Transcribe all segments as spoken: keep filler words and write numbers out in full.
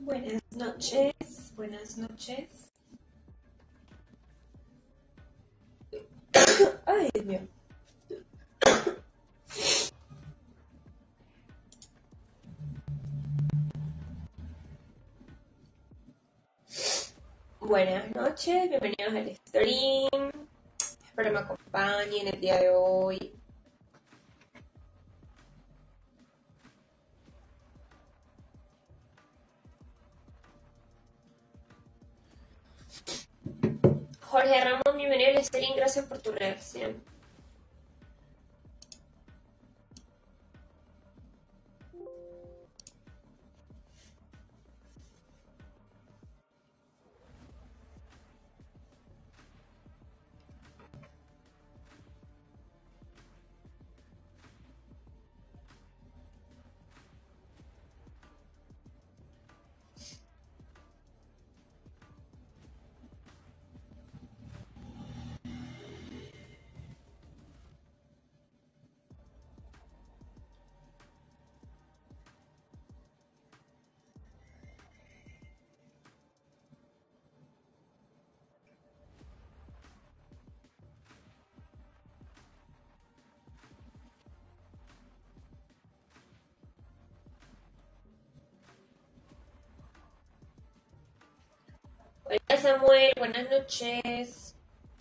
Buenas noches, buenas noches. Ay, Dios mío. Buenas noches, bienvenidos al stream. Espero me acompañen el día de hoy. Jorge Ramón, bienvenido al stream, gracias por tu reacción. Hola Samuel, buenas noches.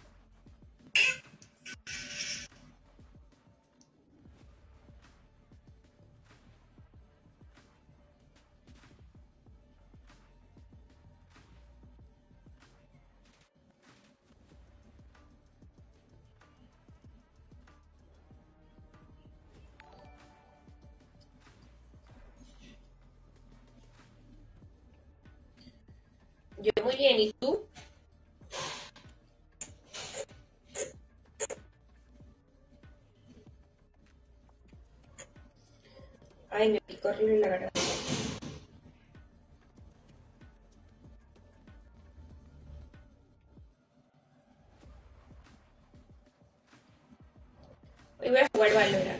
Yo muy bien, ¿y tú? Ay, me picó horrible la garganta. Hoy voy a jugar Valorant.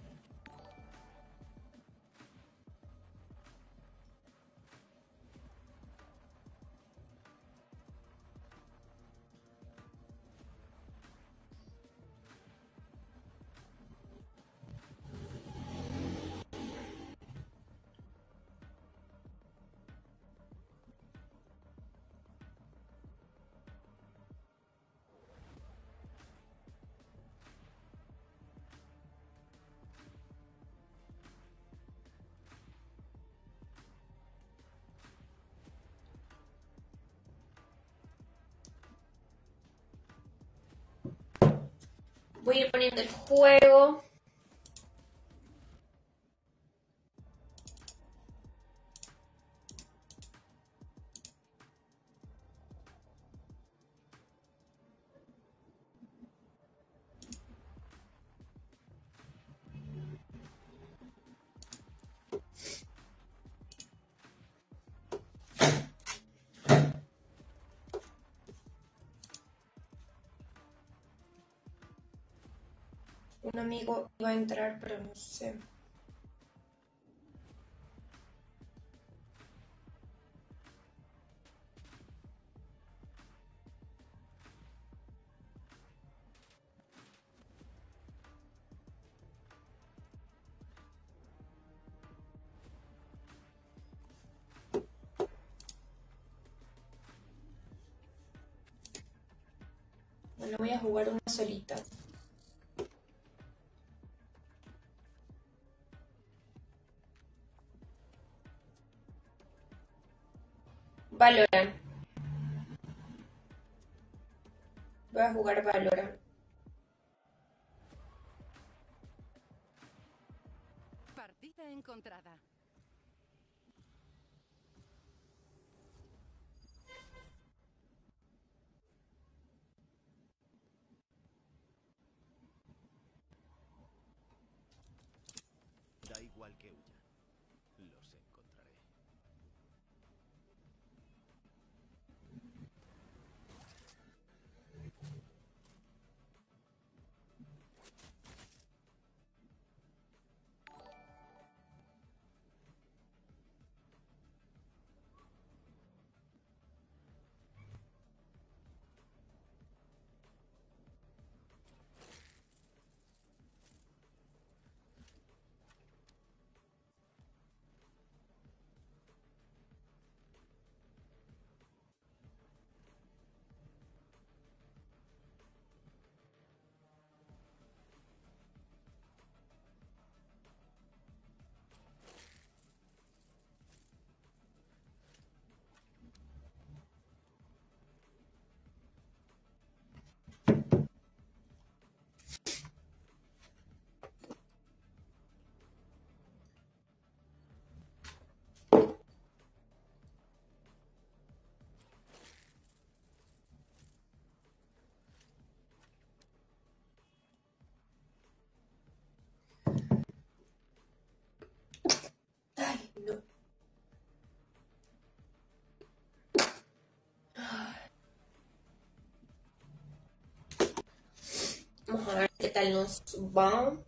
Voy a ir poniendo el juego. Un amigo iba a entrar, pero no sé. Bueno, voy a jugar una solita. Valorant. Voy a jugar Valorant. Partida encontrada. Da igual que huyan. Los encontraré. tal nos va?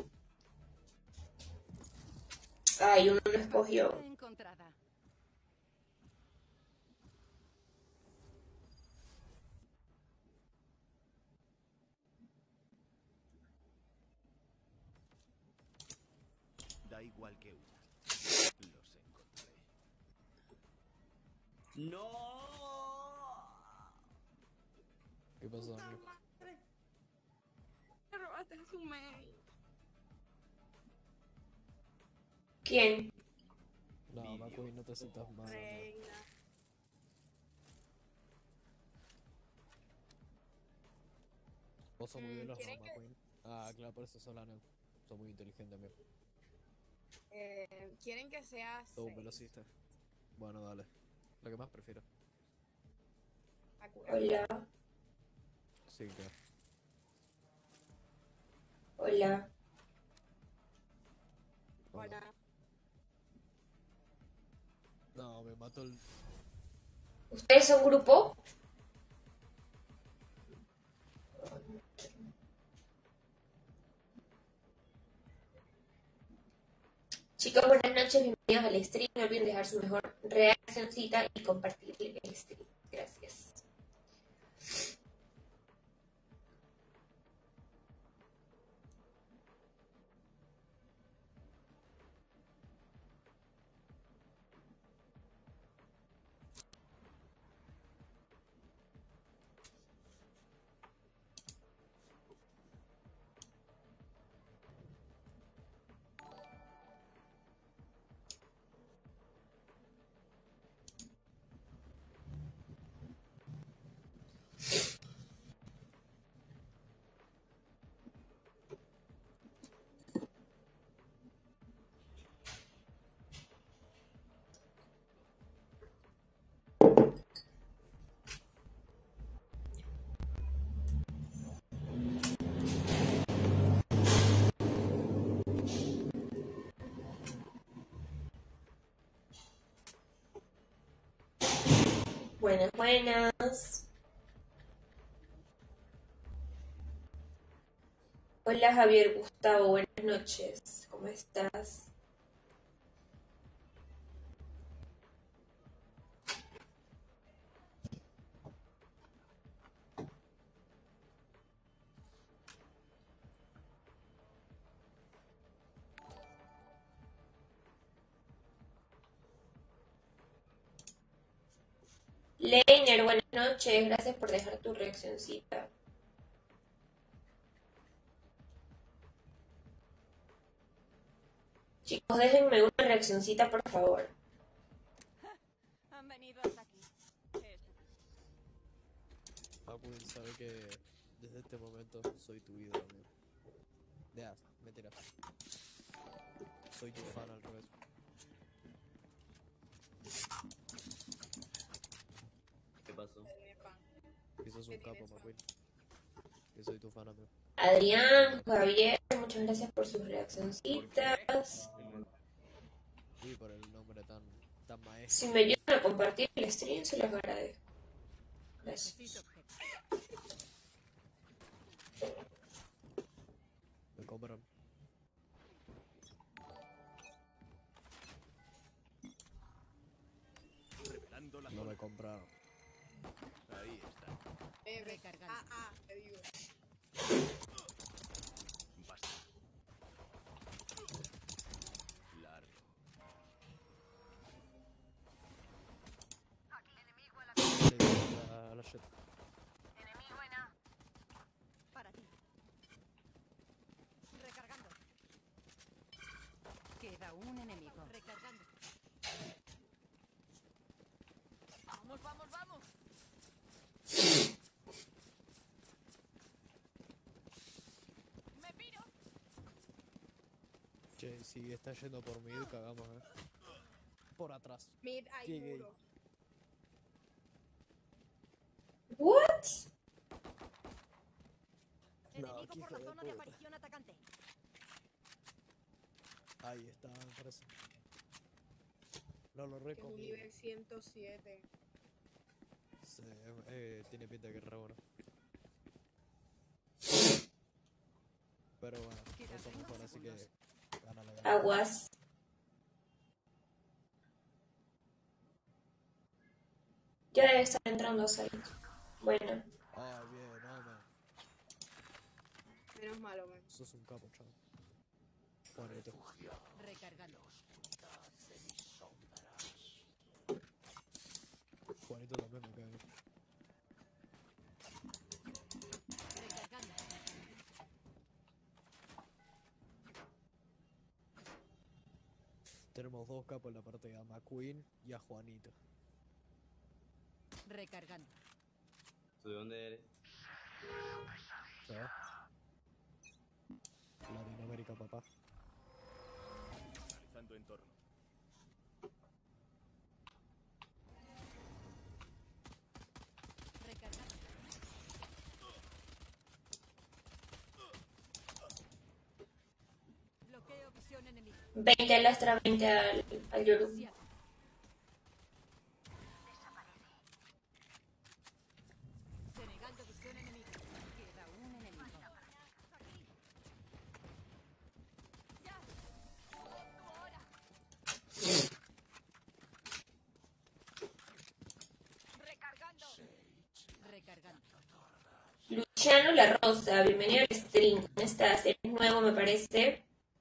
Ay, uno no escogió. Partida encontrada. Da igual que huyan. Los encontraré. ¡No! ¿Qué pasó, amigo? Me robaste a su mail. ¿Quién? No, McQueen, no te sientas mal, amigo. Reina. Vos sos muy Mm, veloz, ¿no, ¿quieren que- McQueen? Ah, claro, por eso sos la neo. Sos muy inteligente, amigo. Eh, ¿Quieren que sea Sos un seis? velocista. Bueno, dale. Lo que más prefiero. Sakura. Hola, Sí, claro. hola. Hola. No, me mató el... ¿Ustedes son grupo? Chicos, buenas noches, bienvenidos al stream. No olviden dejar su mejor reaccioncita y compartir el stream. Gracias. Buenas, buenas. Hola Javier Gustavo, buenas noches. ¿Cómo estás? Leiner, buenas noches. Gracias por dejar tu reaccioncita. Chicos, déjenme una reaccioncita, por favor. Han venido hasta aquí. Qué estúpido. McQueen sabe que desde este momento soy tu ídolo, amigo. Ya, mentira. Soy tu fan al revés. ¿Qué pasó? Tiene pan. Que sos un ¿Qué capo, tienes, fan? McQueen. Que soy tu fan, amigo. Adrián, Javier, muchas gracias por sus reaccioncitas. Y por el nombre tan, tan maestro. Si me ayudan a compartir el stream, se los agradezco. Gracias. Necesito objetos. Me compran. Revelando la No me zona. compraron. Ahí está. Eh, ve- Recargando. Ah, ah, te digo. Basta. Largo. Le dije a, a la Jet. Para ti. Recargando. Queda un enemigo. Recargando. Vamos, vamos, vamos. Me piro. Che, si está yendo por mid, cagamos, eh. Por atrás. Mid, hay Qué gay. muro. What? No, Enemigo qué por hijo la de zona de puta. aparición atacante. Ahí está, me parece. No lo Que es un recomiendo. nivel ciento siete. Sí, eh, tiene pinta que es re bueno. Pero bueno, eso mejor, así que gánale, gánale. Aguas. Ya debe estar entrando a salir. Bueno, Ah, bien, no, man. Menos malo, man. Sos un capo, chaval. Juanito. Recargando. Juanito también me cae. Recargando. Tenemos dos capos en la partida, a McQueen y a Juanito. Recargando. ¿Tú de dónde eres? ¿Sabes? Latinoamérica, papá. Analizando entorno. Recargando. Bloqueo visión enemiga. veinte al Astra, veinte al, al Yoru. Siete. Denegando visión enemiga. Queda un enemigo. Ya. Tu hora. Recargando. Recargando. Luciano La Rosa, bienvenido al stream. ¿Cómo estás? Eres nuevo, me parece.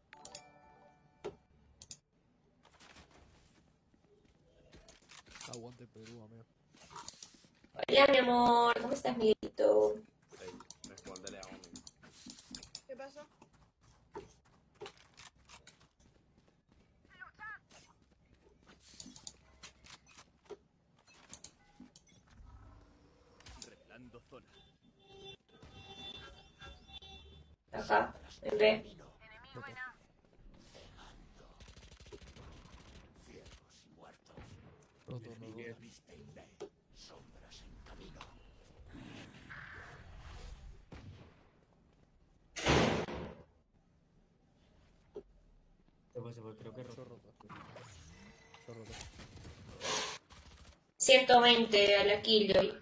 Aguante Perú, amigo. Hola, mi amor. ¿Cómo estás, Miguelito? Ey, respóndele a uno. ¿Qué pasó? Revelando zona. Acá, en B. Roto, no, no. ¿Qué pasa? Pues creo que Yo roto. Yo roto. ciento veinte a la Killjoy.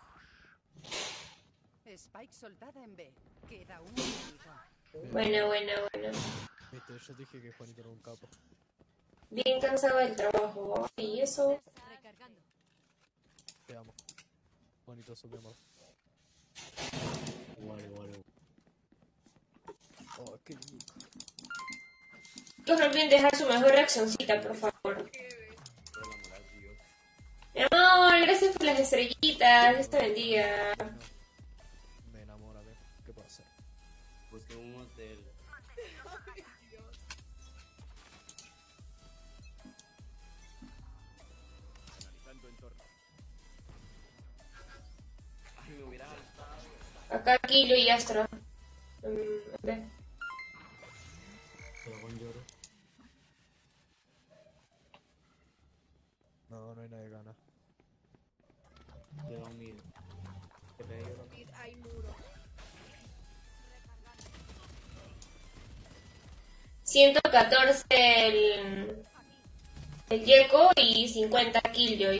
Spike soldada en B. Queda un enemigo. Buena, buena, buena. Viste, yo dije que Juanito era un capo. Bien cansado del trabajo. Y eso. Recargando. Te amo. Juanito, sos mi amor. igual, igual. Oh, qué rico. Chicos, no olviden dejar su mejor reaccioncita, por favor. Por la moral, Dios. Mi amor, gracias por las estrellitas. Dios te bendiga. Me enamora, amigo. ¿Qué puedo hacer? Busqué un hotel. Ay, Dios. Analizando entorno. Ay, me hubiera alzado. Acá Kilo y Astra. Mm, ve. Pero con lloro. No, no hay nadie gana. Queda un mid. Que pegue lloro. Mid, hay muro. ciento catorce el, el Gecko y cincuenta Killjoy.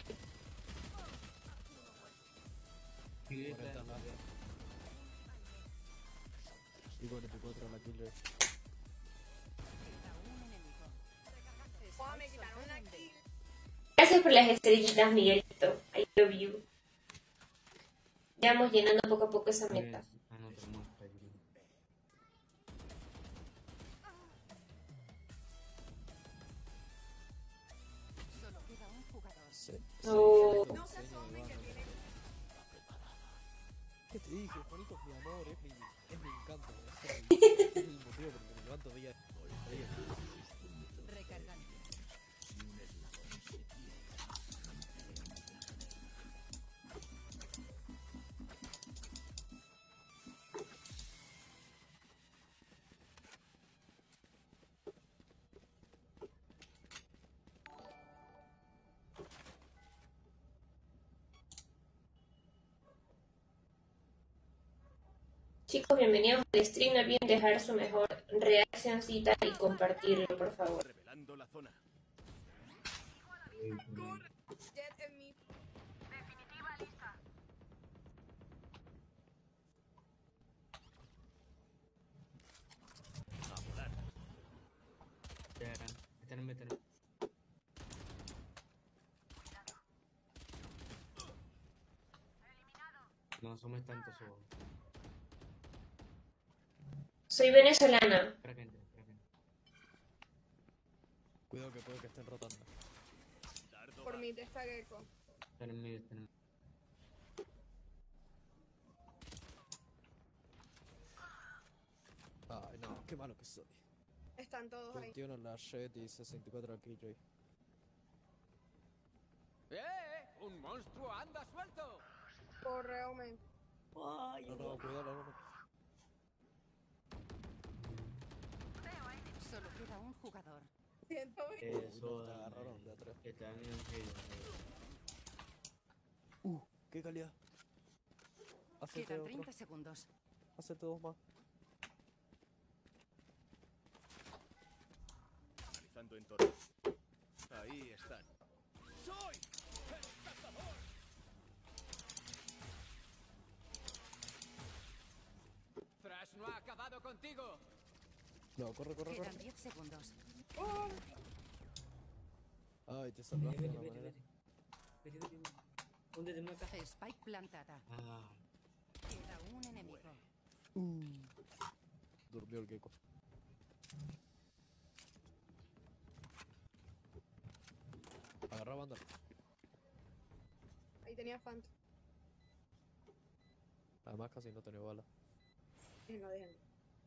cuarenta más. Y cuarenta y cuatro la Killjoy. Queda un enemigo. Oh, me Spike quitaron soldada una en B. kill. Gracias por las estrellitas, Miguelito. I love you. Ya vamos llenando poco a poco esa meta. Ah, no, tenemos peligro. Solo queda un jugador. Sí. Oh. No se asomen que tienen. ¿Qué te dije? Juanito es mi amor, es mi, es mi encanto. Es el, es el motivo por el que me levanto día a día. Recargando. Chicos, bienvenidos al stream. No olviden dejar su mejor reaccioncita y compartirlo, por favor. Revelando la zona. Corre. Jet en mid. Están en B, están en B. No somos tantos o. Soy venezolana. Espera que entre, espera que entre. Cuidado que puede que estén rotando. Dardo Por va. mí te está Gecko. Están en medio, están en medio. Ay, no, qué malo que soy. Están todos ahí. veintiuno en la Jet y sesenta y cuatro aquí, Joy. ¡Eh! ¡Un monstruo anda suelto! Corre, Omen. No, no, cuidado, no, no. Solo queda un jugador. ciento veinte. Eh, Uno, Soda, te agarraron de atrás. Están en el medio. Uh, qué calidad. Hacete Quedan otro. treinta segundos. Hacete dos más. Analizando entorno. Ahí están. ¡Soy el cazador! ¡Thrash no ha acabado contigo! No, corre, corre, Quedan corre. diez segundos. Oh, Ay, te salvaste de Vete, una vete, manera. vete. Vete, vete. Húndete en una caja. Spike plantada. Ah, Queda un enemigo. Uh. Durmió el gecko. Agarra banda. ahí tenía Phantom. Además casi no tenía bala. Déjenlo, déjenlo.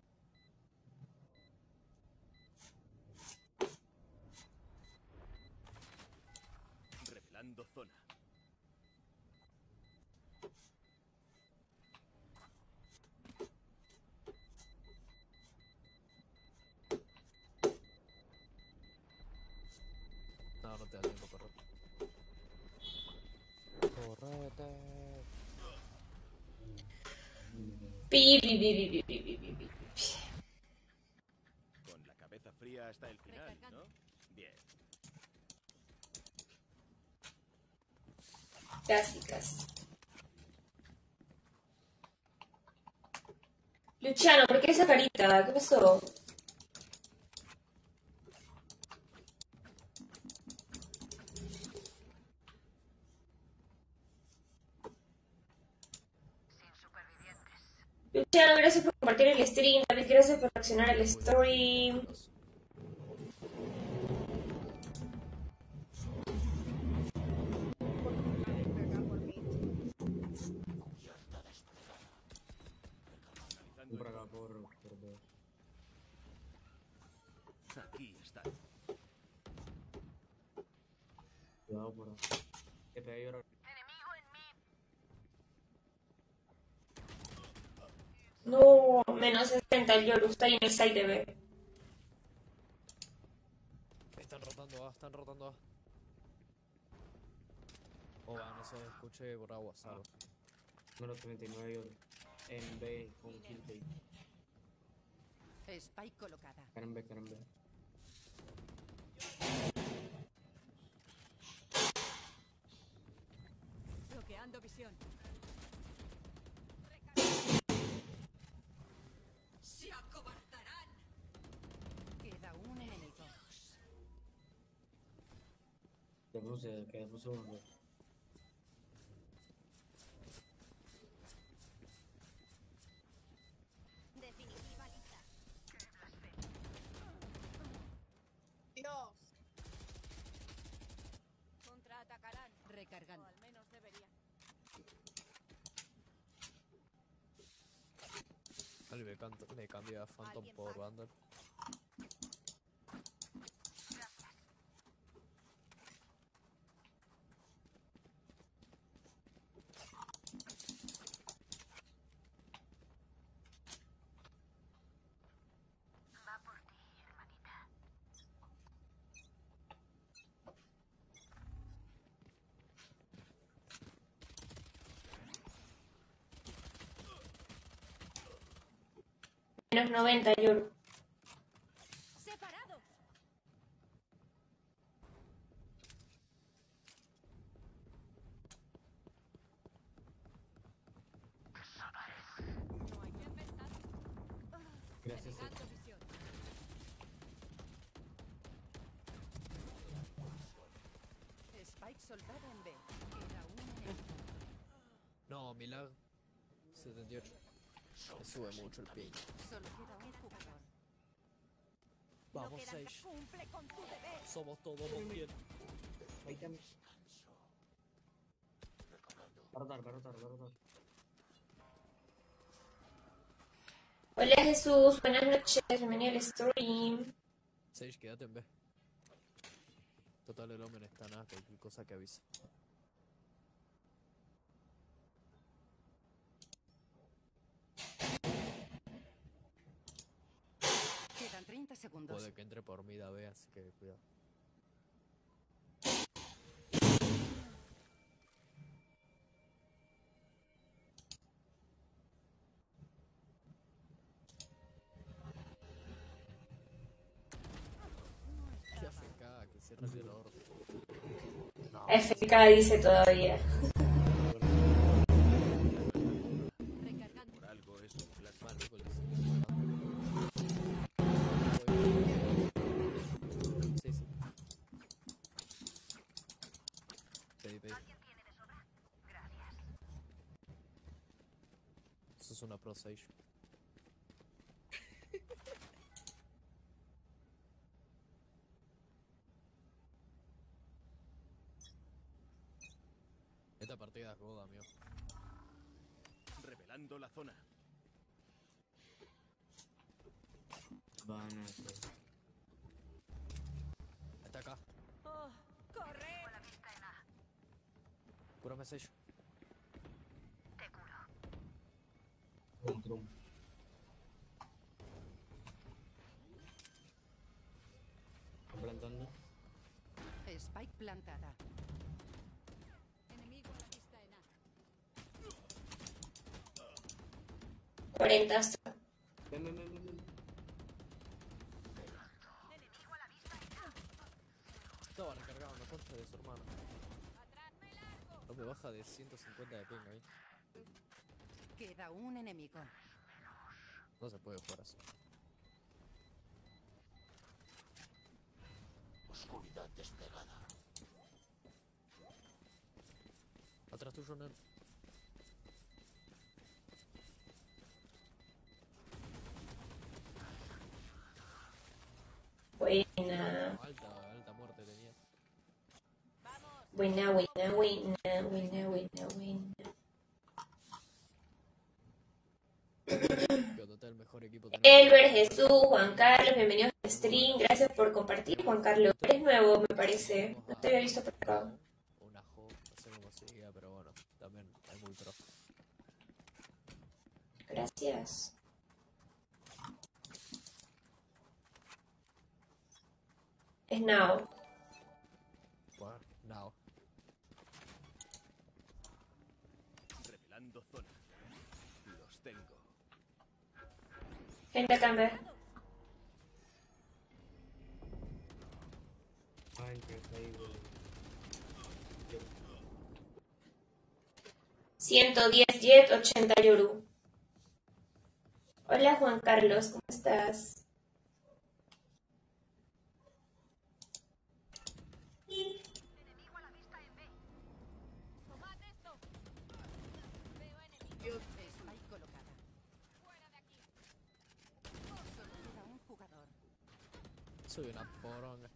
Revelando zona. No, no te da tiempo, correr. Correte. Pi, pi, pi, pi, pi, pi, pi, pi, pi. Con la cabeza fría hasta el final, ¿no? Bien. Casi, casi. Luciano, ¿por qué esa carita? ¿Qué pasó? Luciano, gracias por compartir el stream. David, gracias por reaccionar al stream. Acá por mí. Analizando por acá, entorno. por, por B. Aquí están. Cuidado por acá. Que pegué yo ahora. No, menos sesenta el Yoru está ahí en el site de B. Están rotando A, están rotando A. Oh, va, no se escuche por agua, salvo. Número treinta y nueve y otro. En B con Killbait. Spike colocada. Están en B, están en B. Bloqueando visión. ¡Se acobardarán! Queda un enemigo. Te puse, que puse uno. Definitiva lista. Dios. Contraatacarán. Recargando. O al menos deberían. Vale, me, canta- me cambia Phantom Alguien por paga. Vandal. Menos noventa, Yoru. ¡Separado! No hay que pensar. Gracias. Dando visión. Spike soldada en B. Queda un enemigo. No, mi lag. setenta y ocho. Me sube mucho el ping. Solo queda un jugador. Vamos, No quedan- seis. Cumple con tu deber. Somos todos los diez. Ahí también. Va a rotar, va a rotar, va a rotar. Hola Jesús, buenas noches, bienvenido al stream. seis, quédate en B. Total, el hombre está nada, cualquier cosa que avise. Quedan treinta segundos. Puede que entre por mida B, así que cuidado. Qué A F K, que cierra el orto. No, F K dice todavía. Recargando. Por algo es un clásico. man, Nico, le Sí, sí. Pedí, pedí. Eso es una Pro seis. Esta partida es goda, amigo. Revelando la zona. Van a hacer. Está acá. Oh, corre. Cúrame seis. Trum, trum. Están plantando. Spike plantada. Enemigo a la vista en A. cuarenta hasta. Ven, ven, ven, ven, ven. Estaba recargado en la concha de su hermano. No me baja de ciento cincuenta de ping ahí. Queda un enemigo. No se puede jugar así. Oscuridad desplegada. Atrás tuyo, Ner. Buena, Alta, alta muerte tenía. buena, buena, buena, buena, buena, buena. Que total, el mejor equipo tenemos. Elber, Jesús, Juan Carlos, bienvenidos al stream. Gracias por compartir, Juan Carlos. Eres nuevo, me parece. No te había visto por acá. Una jo, no sé cómo se diga, pero bueno, también es muy pro. Gracias. Es now. Bueno, now. Revelando zona. Los tengo. Gente acá en B. Ah, entre ahí, güey. Yo. ciento diez Jet, ochenta Yoru. Hola Juan Carlos, ¿cómo estás? Tomad esto. Veo enemigo. Spike colocada. Fuera de aquí. Solo queda un jugador. Soy una poronga.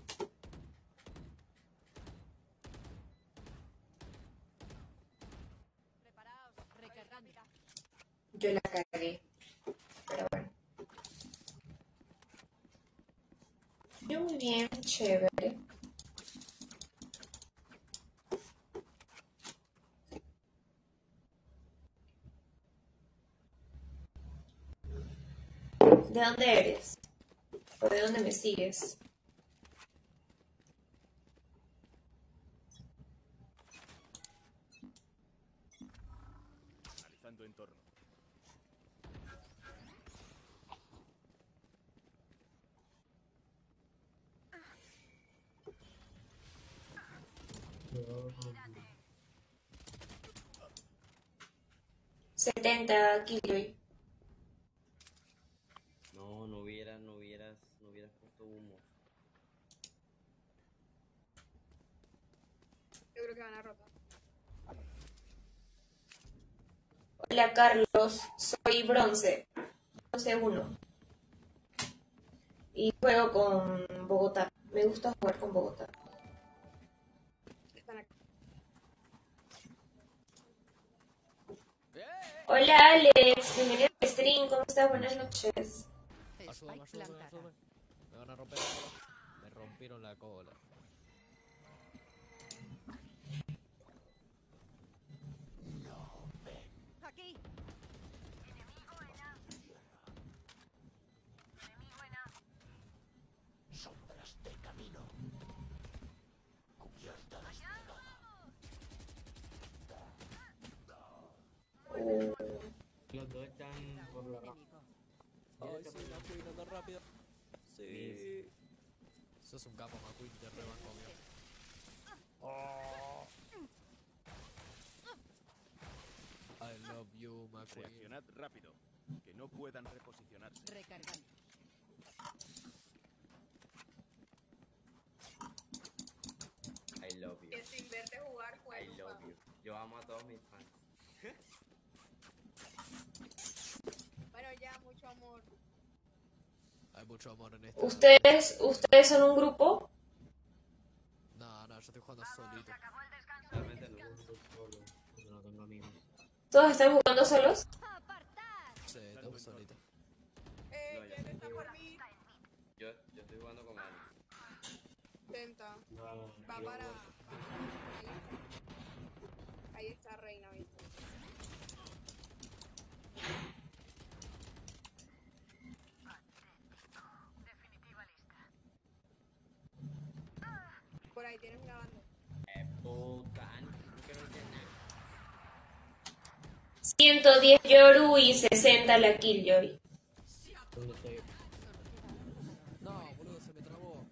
Preparaos. Recargando. Yo la cagué. Pero bueno. Yo muy bien, chévere. ¿De dónde eres? ¿O de dónde me sigues? Analizando entorno. setenta Killjoy. No, no hubieras, no hubieras, no hubieras puesto humo. creo que van a rotar. Hola Carlos, soy bronce, bronce uno. Y juego con Bogotá. Me gusta jugar con Bogotá. Están aquí. Hola Alex, bienvenido al stream, ¿cómo estás? Buenas noches. Ayúdame, Spike ayúdame, plantada. ayúdame. Me van a romper la cola. Me rompieron la cola. Aquí. Sombras de camino. Cubierta desplegada. Uh, Los dos están por la raja. Ay, sí, McQueen, anda rápido. Sí. Sos un capo, McQueen, te rebanco, amigo. Oh. I love you, McQueen. Reaccionad rápido. Que no puedan reposicionarse. Recargando. I love you. Que sin verte jugar, I juego. love you. Yo amo a todos mis fans. Bueno, ya, mucho amor. Hay mucho amor en esta. ¿Ustedes, ¿Ustedes son un grupo? No, no, yo estoy jugando solito. Realmente no. Yo solo, porque no tengo amigos. ¿Todos están jugando solos? Apartar. Sí, estamos solitos. Eh, No, ya ¿quién sé. está por mí? Yo, yo estoy jugando con Ani. Tenta. No, Va yo para... voy- Ahí. Ahí está Reina, ¿viste? Por ahí tienes una banda. Eh, puta, Ani, ¿por qué no tienes nada? ciento diez Yoru y sesenta la Killjoy. ¿Dónde estoy? No, boludo, se me trabó.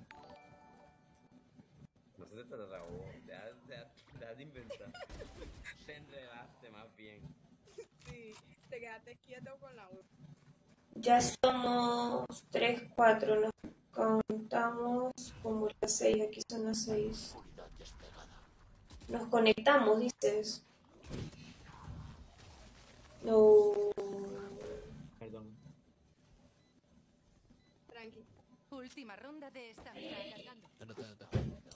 No se te trabó. Deja, deja, deja de inventar. Te enredaste más bien. Sí, te quedaste quieto con la U. Ya somos tres, cuatro, nos contamos como las seis, aquí son las seis. Nos conectamos, dices. No. Perdón. Tranqui. Última ronda de esta. Recargando. Anota, anota.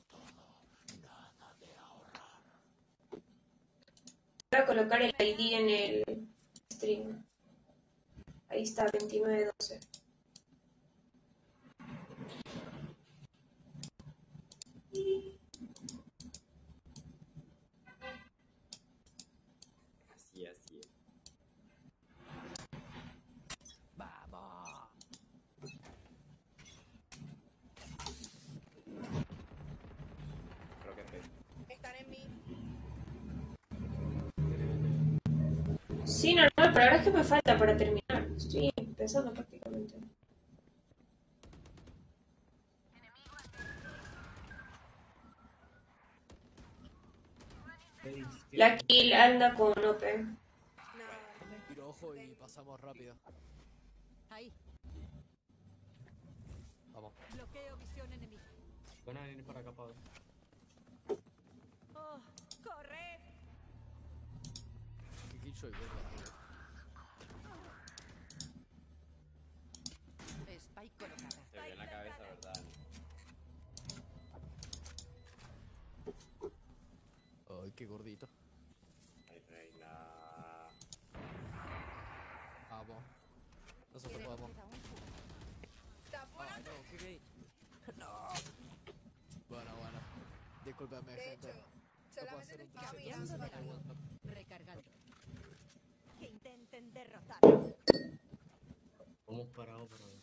Voy a colocar el I D en el stream. Ahí está, veintinueve doce. Así, así. Vamos. Creo que te... Están en mí. Sí, normal, pero ahora es que me falta para terminar. Estoy empezando prácticamente. La kill anda con O P. Nada. Tiro ojo y pasamos rápido. Ahí. Vamos. Bloqueo visión enemiga. Van a venir para acá, Pablo. Oh, corre. ¿Qué Killjoy, gorda? Spike colocada. Te vio en la cabeza, ¿verdad, Ani? Ay, qué gordito. Ay, Reina. Vamos. Nosotros Queda podemos. un Está por Ay, no, qué gay. No. Bueno, bueno. Discúlpame, De gente. hecho, No puedo solamente hacer te un estaba trescientos mirando sesenta de la WhatsApp. Recargando. Que intenten derrotar. Vamos parados para ver.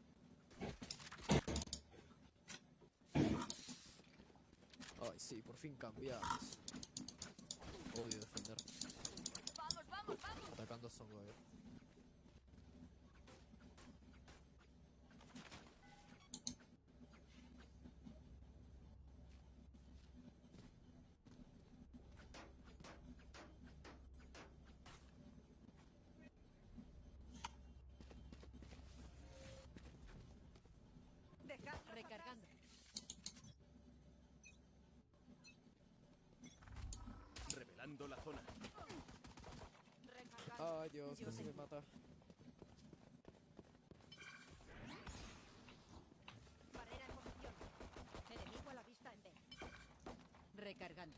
Ay, sí, por fin cambiamos. Odio defender. Vamos, vamos, vamos. Atacando son nueve. Deja recargando. Ay Dios, casi me mata. Barrera en posición. Enemigo a la vista en B. Recargando.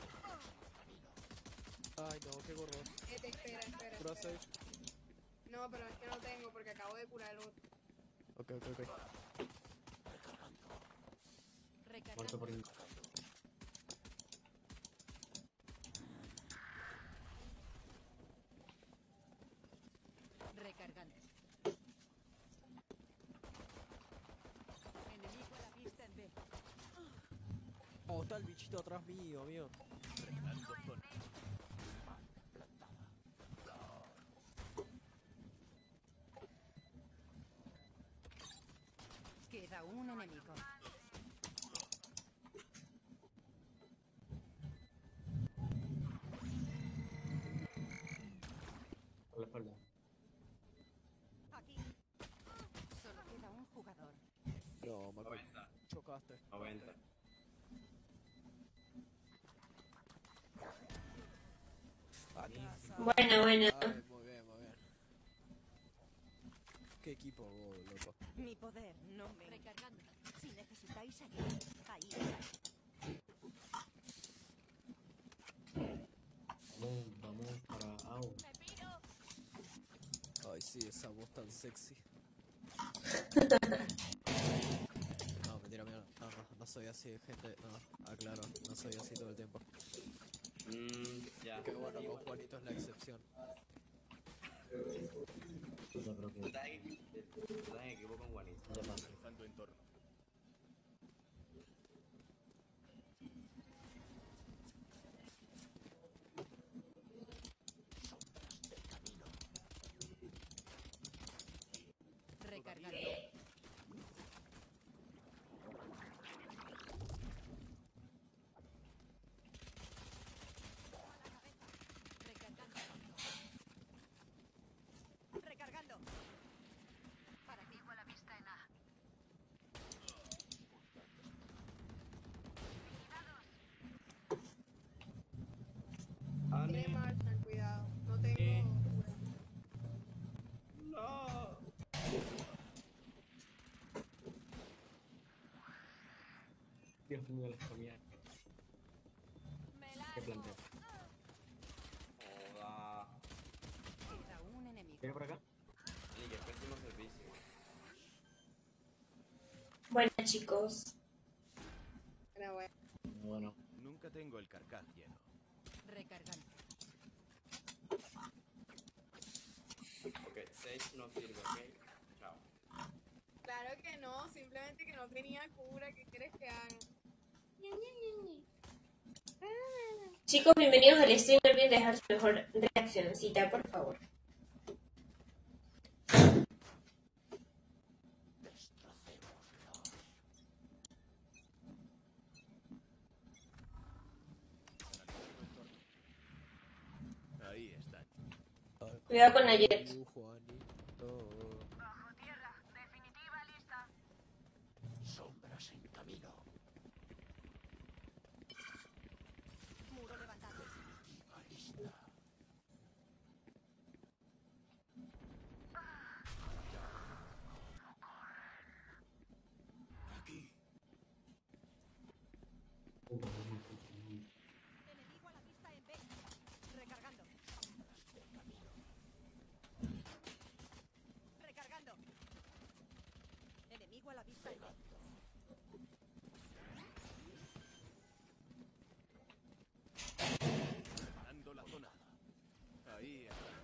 Ay no, qué gorro. Eh, te espera, espera. Cura espera. safe. No, pero es que no tengo porque acabo de curar el otro. Ok, ok, ok. Muerto por Recargando. in- Recargando. Enemigo a la vista en B. Oh, está el bichito atrás mío, amigo. Revelando zona. Queda un enemigo. por la espalda. Aquí. Solo queda un jugador. No, me noventa. chocaste. noventa. Atrás. Buena, buena. Ay, muy bien, muy bien. Qué equipo, oh, loco. Mi poder no me... Recargando. Si necesitáis ayuda, ahí está. Vamos, vamos para Au. Ay, sí, esa voz tan sexy. No, mentira, mira. No, no, no soy así, gente. No, aclaro, no soy así todo el tiempo. Mmm, ya. Qué bueno, con Juanito es la excepción. Puta, pero Tú que estás en, tú estás en equipo con Juanito. ya pasa. Lanzando entorno. Recargando. Recargando. Recargando. Para ti. A la vista en A. Tiene marcha, cuidado. No tengo. Eh. No. Dios mío, las comía. Me ¿Qué largo. planteo? Joda. Queda un enemigo. ¿Viene por acá? Ni que pésimo servicio. Buena, chicos. Pero bueno. Bueno. Nunca tengo el carcaj lleno. Recargando. Ok, Sage no sirve, ok. Chao. Claro que no, simplemente que no tenía cura. ¿Qué quieres que haga? Chicos, bienvenidos al stream. No olviden dejar su mejor reaccioncita, por favor. Ahí están. Ay, Cuidado con la Jet. uh, Juanito. Sombras en camino. Muro levantado. Ahí está. Aquí. Puta, no, no, no. Enemigo a la vista en B. Recargando. Recargando. Enemigo a la vista en B. Ganando la zona. Ahí está.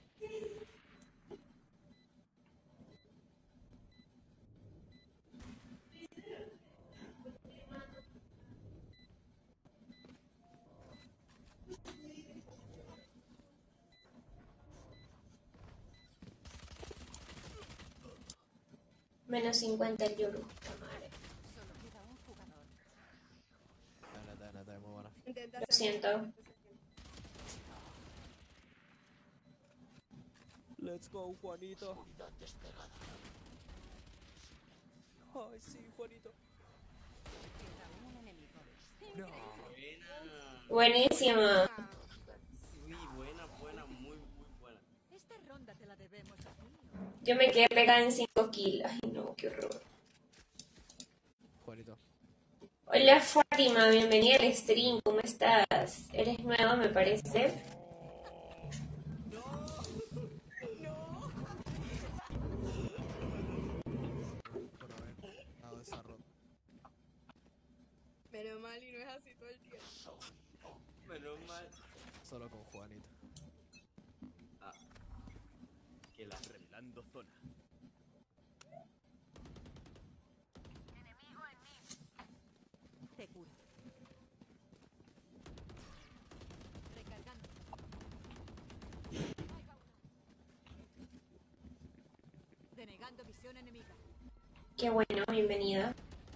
Menos cincuenta el Yoru. Puta madre. Solo queda un jugador. Dale, dale, dale, muy buena. Intenta Lo hacer- siento. Let's go, Juanito. Ay, sí, Juanito. Queda un enemigo. Buena. Buenísima. Ah, Sí, buena, buena, muy, muy buena. ronda te la debemos a ti. Yo me quedé pegada en cinco kills. Ay, no, qué horror. Juanito. Hola Fátima, bienvenida al stream, ¿cómo estás? Eres nueva, me parece. Por haber dado esa ronda. Menos mal y no es así todo el día. Menos mal. Solo con Juanito. Ah. Que la Revelando zona. Te curo. Recargando. Denegando visión enemiga. Qué bueno, bienvenida.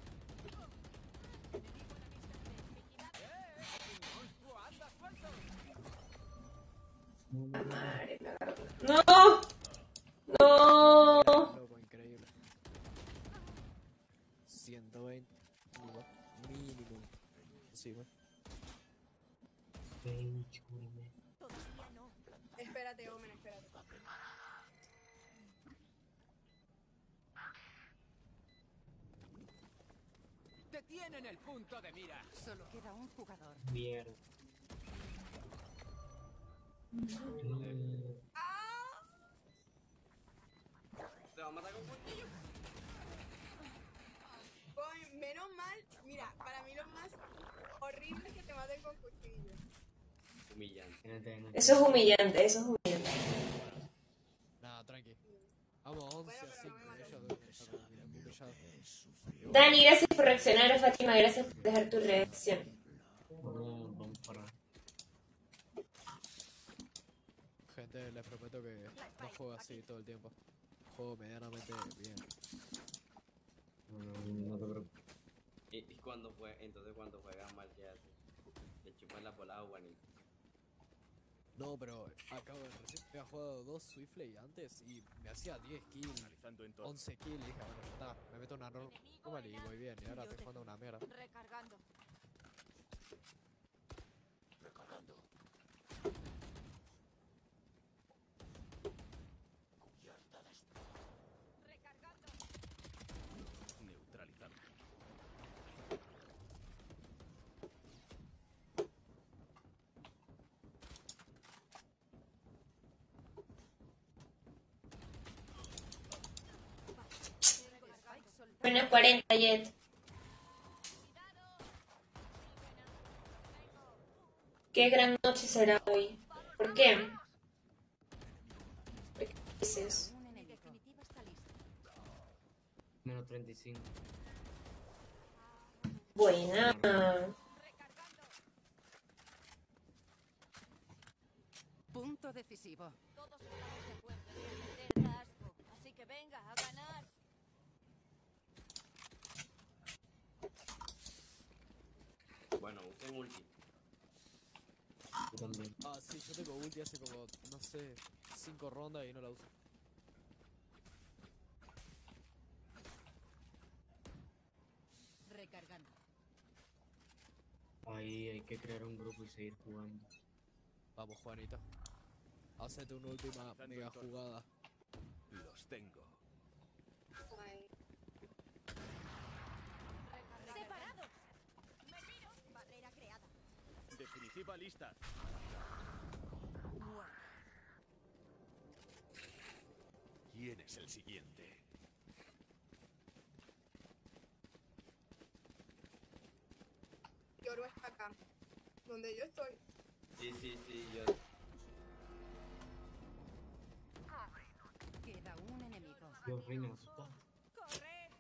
Madre, me agarró. ¡No! ¡No! Loco, increíble. ciento veinte. Mínimo. Mínimo. Sí, güey. Todavía no. Espérate, Omen, espérate. Detienen el punto de mira. Solo queda un jugador. Mierda. Te va a matar con cuchillo. Coño, menos mal, mira, para mí lo más horrible es que te maten con cuchillo. Humillante. N T, N T. Eso es humillante, eso es humillante. Nada, tranqui. Vamos, once a cinco. Ella debe estar humillada. Dani, gracias por reaccionar. Fátima, gracias por dejar tu reacción. Vamos, vamos para. Gente, les prometo que no juego así todo el tiempo. Juego medianamente bien. No, no, no te preocupes. ¿Y, y cuando fue? Entonces cuando juegas mal, ¿qué haces? Le chupas la volada, Juanito. No, pero acabo de recién había jugado dos Swiftplay antes y me hacía diez kills, Analizando entorno. once kills y dije, bueno, está, me meto una normal y voy bien, y ahora estoy jugando una mierda. Recargando. Recargando. Recargando. Neutralizando. Menos cuarenta, Jet. Qué gran noche será hoy. ¿Por qué? ¿Por qué dices? Un enemigo. En definitiva está listo. Menos treinta y cinco. Buena. Punto decisivo. Todos estamos de acuerdo en que perder da asco. Así que venga, a ganar. Bueno, usen ulti. Yo también. Ah, sí, yo tengo ulti hace como, no sé, cinco rondas y no la uso. Recargando. Ahí hay que crear un grupo y seguir jugando. Vamos, Juanito. Hacete una última mega jugada. Los tengo. Ay, ¡Separados! ¡Me miro! Barrera creada. Definitiva lista. Muerto. ¿Quién es el siguiente? Yoru está acá, donde yo estoy. Sí, sí, sí, yo. Queda un enemigo. Dios mío, me asustó. ¡Corre!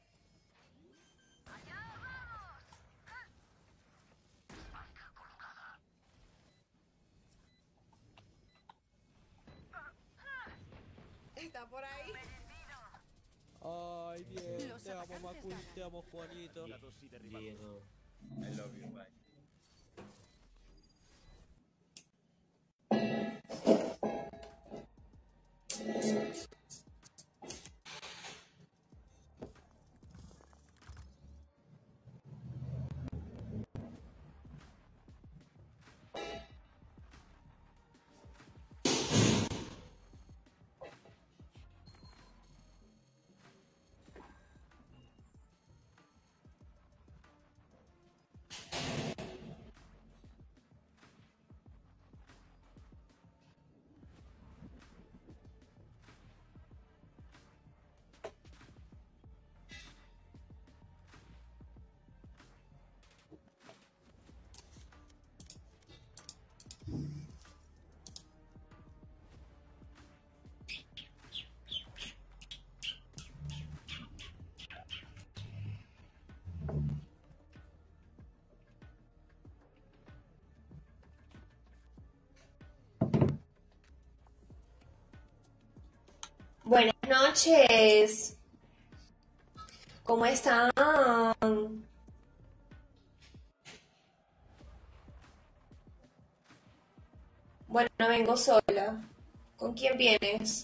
Está por ahí. Ay, bien. Los Te amo, atacantes Macul. ganan. Te amo, Juanito. Dados y derribados. Diego. I love you, bye. Buenas noches. ¿Cómo están? Bueno, no vengo sola. ¿Con quién vienes?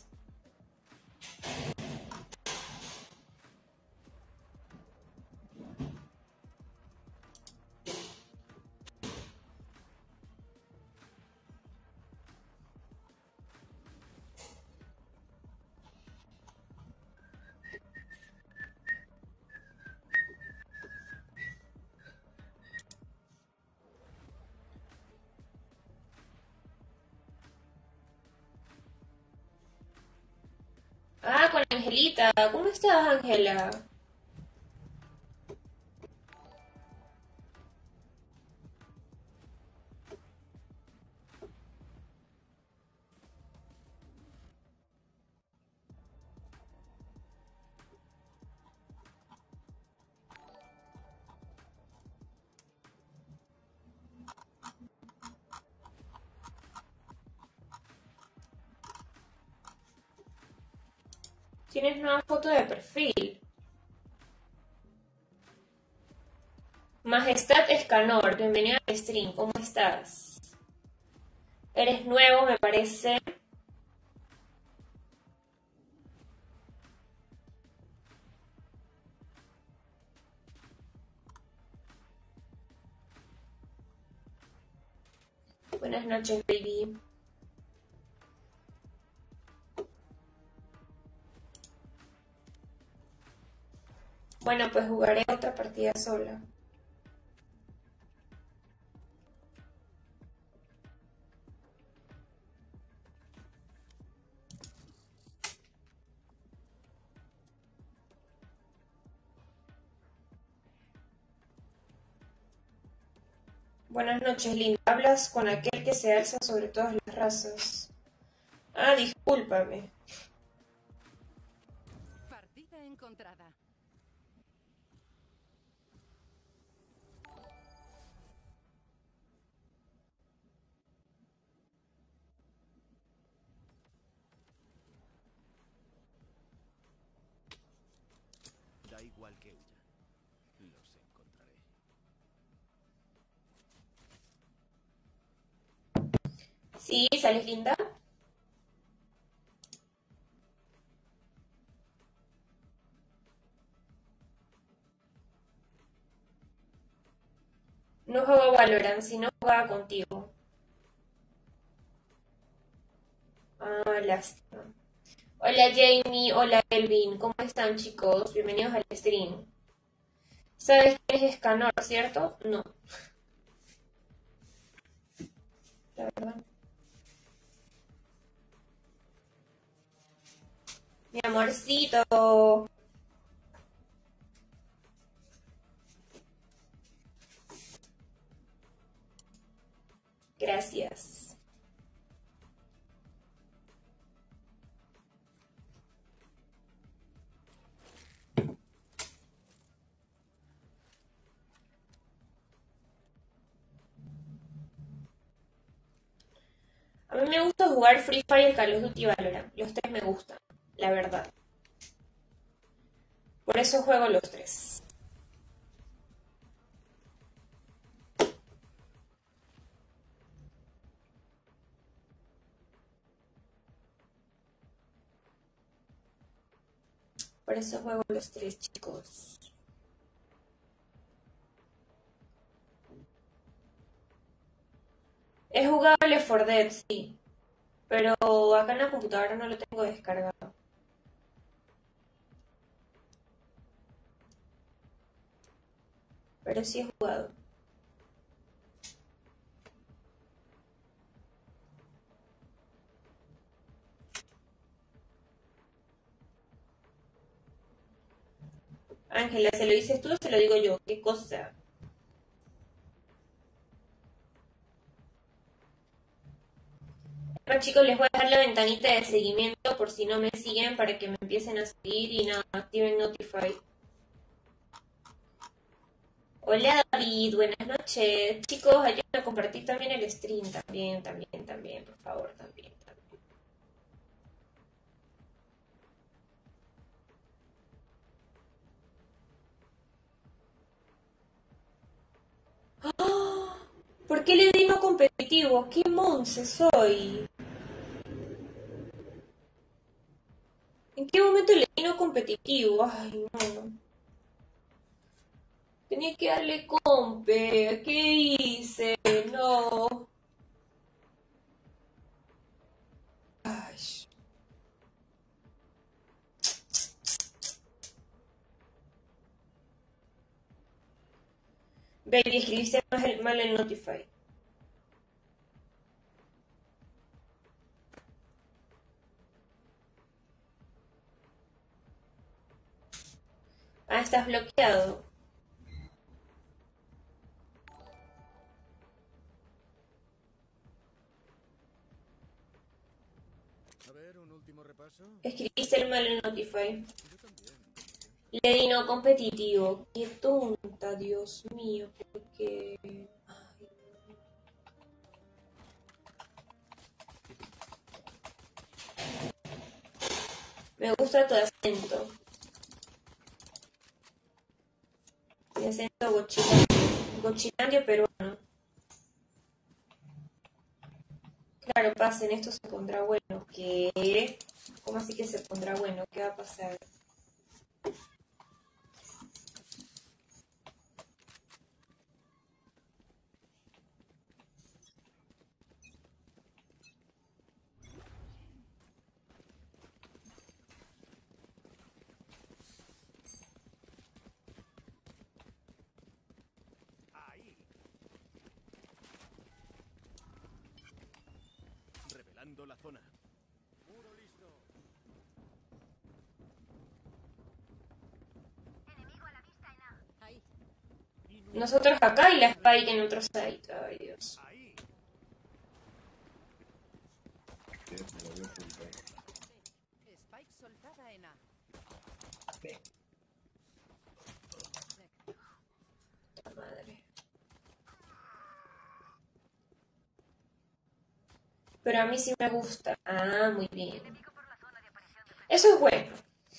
Ah, con Angelita. ¿Cómo estás, Ángela? Tienes nueva foto de perfil. Majestad Escanor, bienvenido al stream, ¿cómo estás? Eres nuevo, me parece. Buenas noches, baby. Bueno, pues jugaré otra partida sola. Buenas noches, linda. Hablas con aquel que se alza sobre todas las razas. Ah, discúlpame. Partida encontrada. Da igual que huyan. Los encontraré. Sí, ¿sales linda? No juego Valorant, sino jugaba contigo. Ah, lástima. Hola Jamie, hola Elvin, ¿cómo están chicos? Bienvenidos al stream. ¿Sabes quién es Escanor, cierto? No. La verdad. Mi amorcito. Gracias. A mí me gusta jugar Free Fire, Call of Duty y Valorant. Los tres me gustan, la verdad. Por eso juego los tres. Por eso juego los tres, chicos. Es jugable Left four Dead, sí. Pero acá en la computadora no lo tengo descargado. Pero sí he jugado. Ángela, ¿se lo dices tú o se lo digo yo? ¿Qué cosa? Bueno, chicos, les voy a dar la ventanita de seguimiento por si no me siguen para que me empiecen a seguir y nada, activen Notify. Hola David, buenas noches. Chicos, ayúdenme a compartir también el stream, también, también, también, por favor, también, también. ¿Por qué le di no competitivo? ¿Qué monce soy? ¿En qué momento le di no competitivo? Ay, no. Tenía que darle compe. ¿Qué hice? No. Ay. Baby, escribiste mal, mal en Notify. Ah, estás bloqueado. A ver, un último repaso. Escribiste el mal en Notify. Yo también. Le di no competitivo. Qué tonta, Dios mío. Porque... Ay, me gusta tu acento. Mi acento gochilandio. Gochilandio peruano. Claro, pasen, esto se pondrá bueno. ¿Qué? ¿Cómo así que se pondrá bueno? ¿Qué va a pasar? Ahí. Revelando la zona. Muro listo. Ahí. Nosotros acá y la Spike en otro site. Ay, Dios. Ahí. Spike soltada en A. La madre. Pero a mí sí me gusta. Ah, muy bien. Eso es bueno.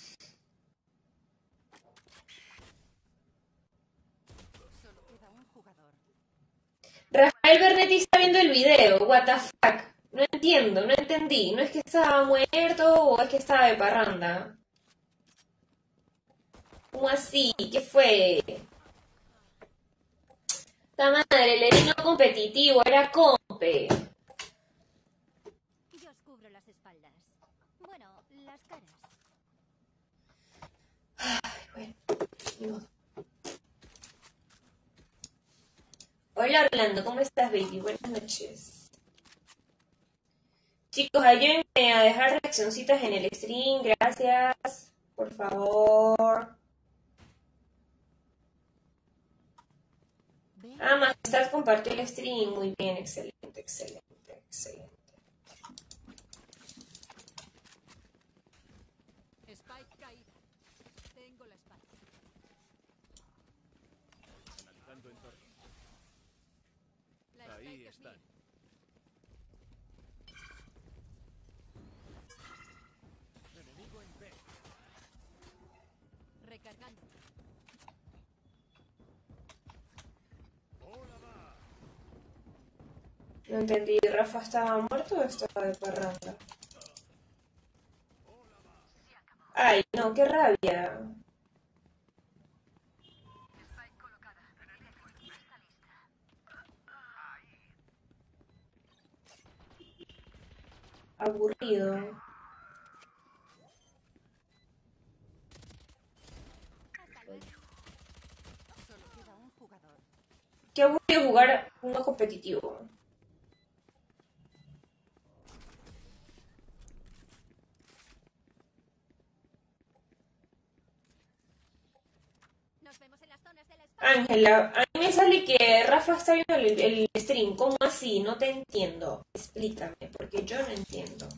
Solo queda un jugador. Rafael Bernetti está viendo el video. What the fuck. No entiendo, no entendí. No es que estaba muerto o es que estaba de parranda. ¿Cómo así? ¿Qué fue? ¡Ta madre! Le di no competitivo. Era compe. Yo os cubro las espaldas. Bueno, las caras. Bueno, ni modo. Hola Orlando, ¿cómo estás, baby? Buenas noches. Chicos, ayúdenme a dejar reaccioncitas en el stream, gracias. Por favor. Ve. Ah, Majestat compartió el stream. Muy bien, excelente, excelente, excelente. Spike caída. Tengo la espalda. Analizando entorno. La Ahí Spike es están. mía. Enemigo en B. Recargando. Hola va. No entendí, ¿Rafa estaba muerto o estaba de parranda? Ay, no, qué rabia. Aburrido. Hasta luego. Solo queda un jugador. Qué aburrido jugar uno competitivo. Nos vemos en las zonas de la espalda. Ángela, a mí me sale que Rafa está viendo el, el stream. ¿Cómo así? No te entiendo. Explícame, porque yo no entiendo.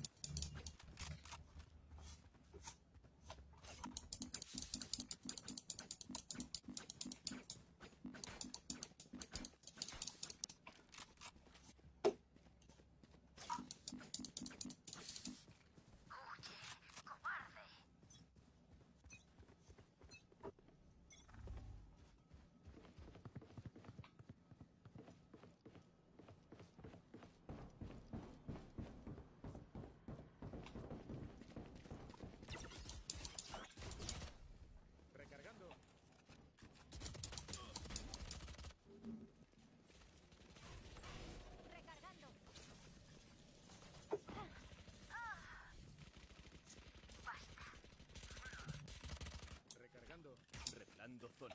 Marcando zona.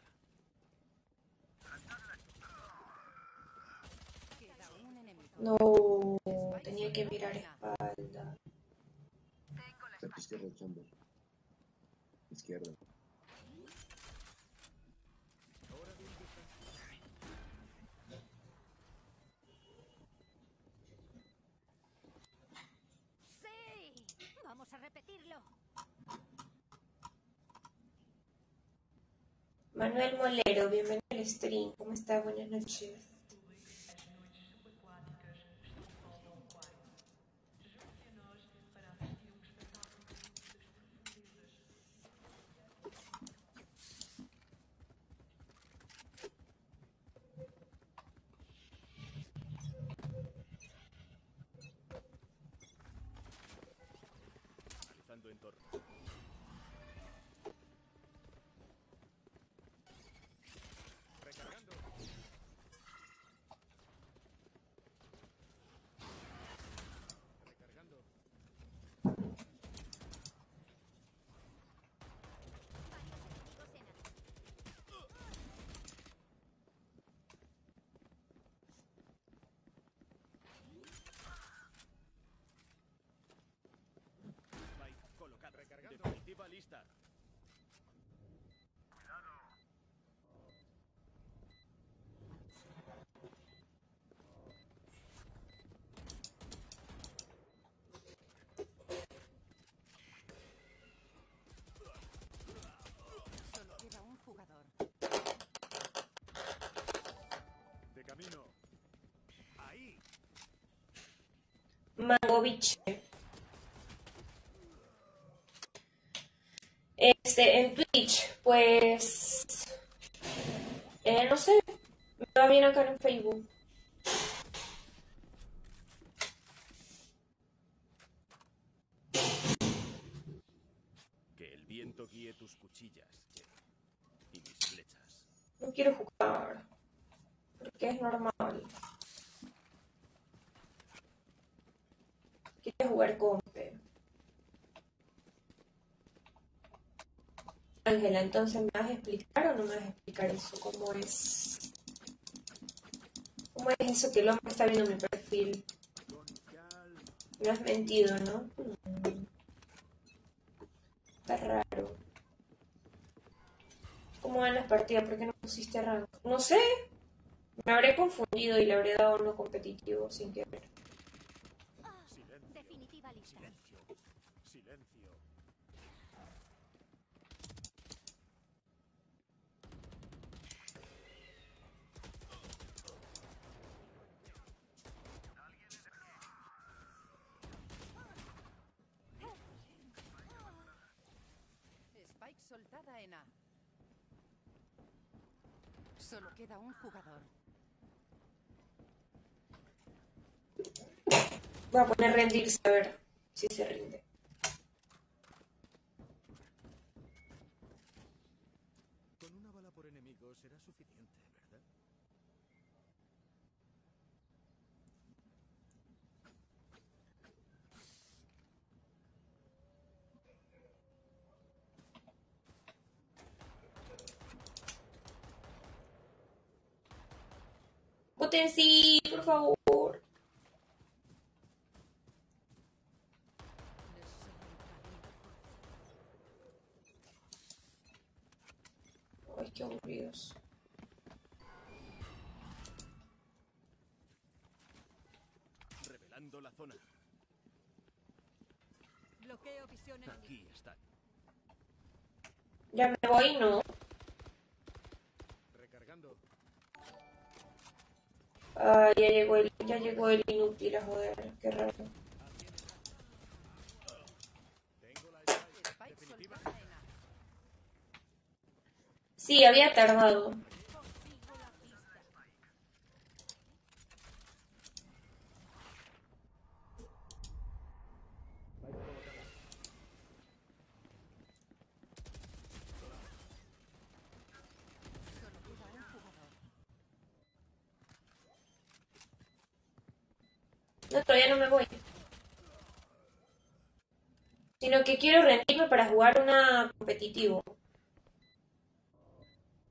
Queda un enemigo. No, tenía que mirar espalda. Cerca izquierda, chamber. Izquierda. ¡Sí! Vamos a repetirlo. Manuel Molero, bienvenido al stream. ¿Cómo está? Buenas noches. Analizando entorno. Recargando. Recargando. Spike colocado. Recargando. Definitiva lista. Solo queda un jugador. De camino. Ahí. Mangovich. Este, en Twitch, pues... Eh, no sé, me va bien acá en Facebook. Que el viento guíe tus cuchillas y mis flechas. No quiero jugar, porque es normal. Quiero jugar compe. Ángela, entonces, ¿me vas a explicar o no me vas a explicar eso? ¿Cómo es? ¿Cómo es eso que el hombre está viendo mi perfil? Me has mentido, ¿no? Mm. Está raro. ¿Cómo van las partidas? ¿Por qué no pusiste rank? No sé. Me habré confundido y le habré dado uno competitivo sin querer. Silencio. Definitiva lista. Silencio. Silencio. Spike soltada en A. Solo queda un jugador. Voy a poner rendirse a ver si se rinde. Con una bala por enemigo será suficiente, ¿verdad? Potency, por favor. Ay, qué aburridos. Revelando la zona. Bloqueo visión enemiga. Aquí están. Ya me voy, ¿no? Recargando. Ah, ya llegó el, ya llegó el inútil a joder. Qué raro. Tengo la Spike. Spike Definitiva. soltada en A. Sí, había tardado. Consigo la pista. Solo queda un jugador. No, todavía no me voy. Sino que quiero rendirme para jugar una competitivo.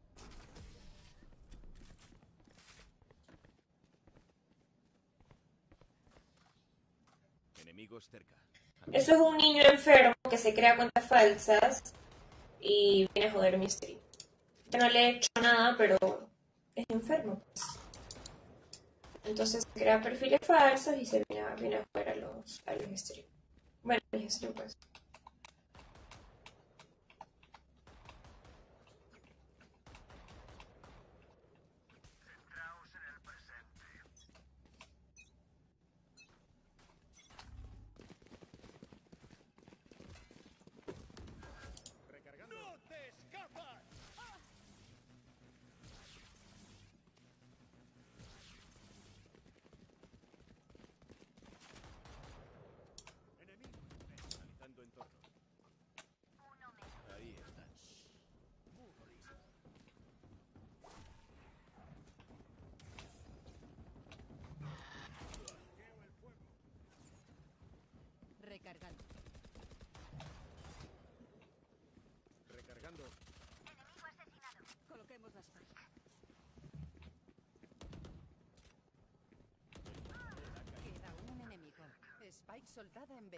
enemigos cerca. Eso es un niño enfermo que se crea cuentas falsas y viene a joder mi stream. Yo no le he hecho nada, pero es enfermo, pues. Entonces crea perfiles falsos y se viene a, viene a joder a los, a los stream. Bueno, a los stream, pues. Recargando. ¡No te escapas! Enemigo. Analizando entorno. Ahí están. Muy listo. Recargando. Recargando. Coloquemos las spike. Queda un enemigo. Spike soltada en B.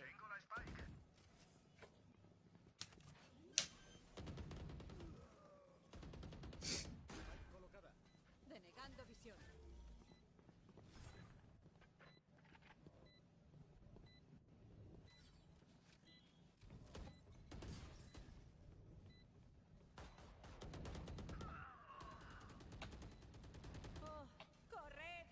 Colocada. Denegando visión. Oh, ¡corred!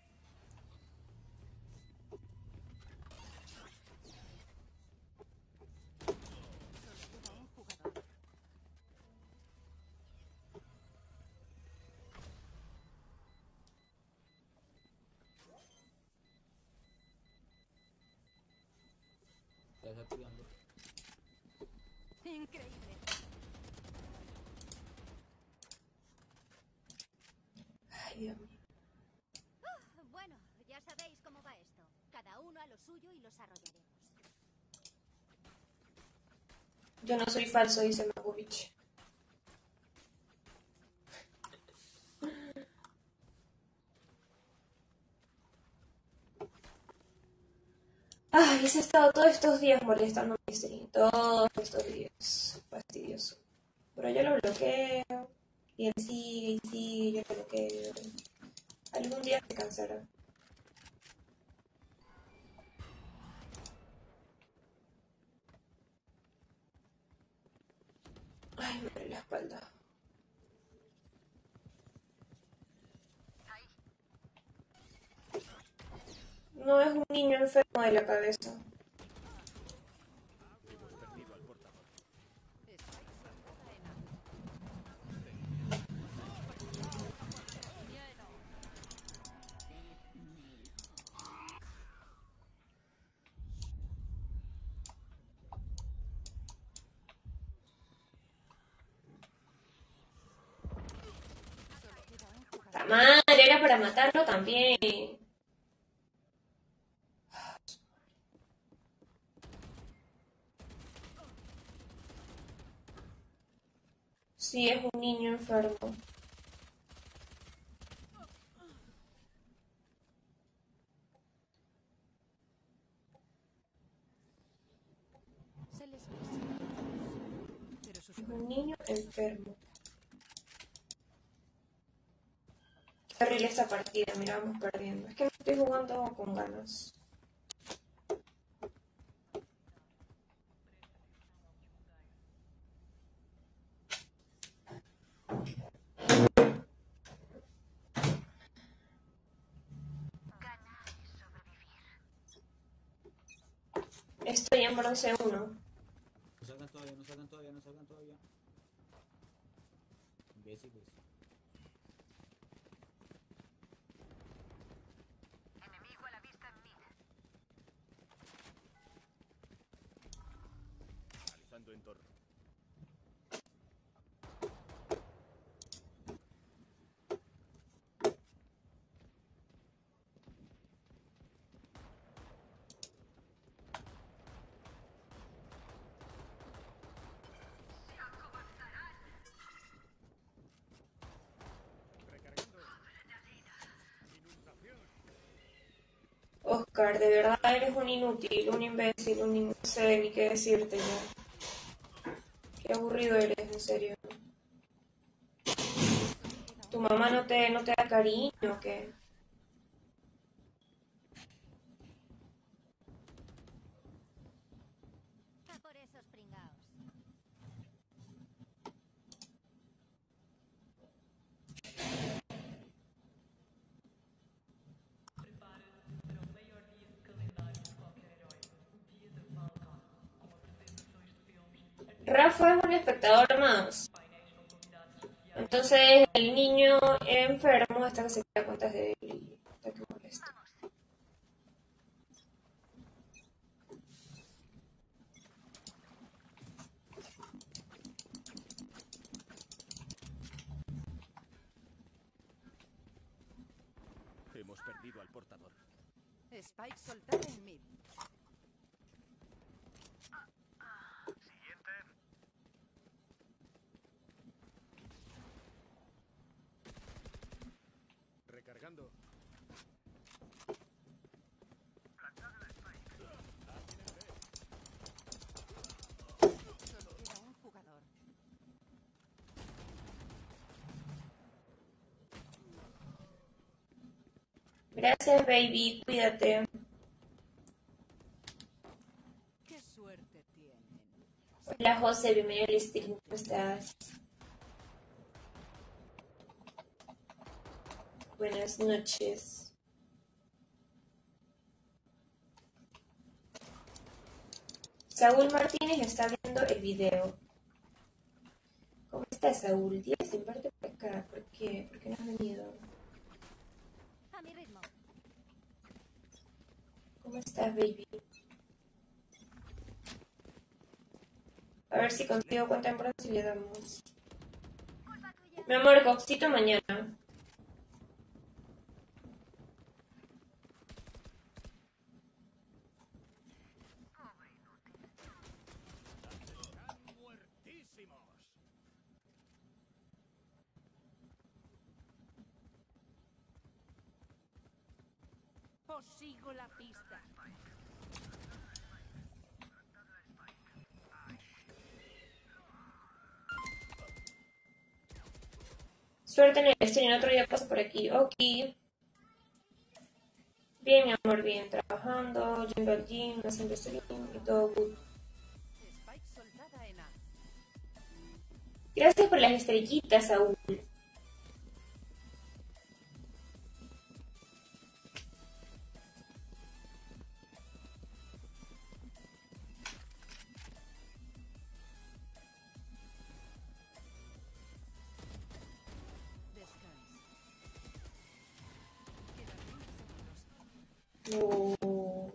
Solo queda un jugador. Estás activando. Increíble. Ay, Dios mío. Bueno, ya sabéis cómo va esto. Cada uno a lo suyo y los arrollaremos. Yo no soy falso, dice Magovich. Ay, se ha estado todos estos días molestando mi stream. Todos estos días. Fastidioso. Pero yo lo bloqueo. Y él sigue y sigue, yo lo bloqueo. Algún día se cansará. Ay, me duele la espalda. No es un niño enfermo de la cabeza. Hemos perdido al portador. Spike soltada en A. Solo queda un jugador. ¡La madre! Era para matarlo también. Sí, es un niño enfermo. Se les ve. Pero sus Es un niño enfermo. Qué horrible esta partida, mira, vamos perdiendo. Es que me estoy jugando con ganas. Estoy en bronce uno. No salgan todavía, no salgan todavía, no salgan todavía. Imbéciles. Analizando entorno. Recargando. Inundación. Oscar. Oscar, de verdad eres un inútil, un imbécil, un in- no sé ni qué decirte ya. Qué aburrido eres, en serio. ¿Tu mamá no te, no te da cariño o qué? A por esos pringaos. Rafa es un espectador más. Entonces el niño enfermo hasta que se da cuenta de él y hasta que molesta. Hemos perdido al portador. Spike soltada en mid. Recargando. Solo queda un jugador. Gracias, baby. Cuídate. Qué suerte tienen. Hola, José. Bienvenido al stream. ¿Cómo estás? Buenas noches. Saúl Martínez está viendo el video. ¿Cómo estás, Saúl? Tienes que verte por acá. ¿Por qué? ¿Por qué no has venido? A mi ritmo. ¿Cómo estás, baby? A ver si consigo cuenta en bronce y le damos. Mi amor, coxito mañana. Están muertísimos. Os sigo la pista. Suerte en el stream. Otro día paso por aquí. Ok. Bien, mi amor, bien. Trabajando, yendo al gym, haciendo stream y todo good. Spike soltada en A. Gracias por las estrellitas, Saúl. Descansa. Quedan veinte segundos. Oh.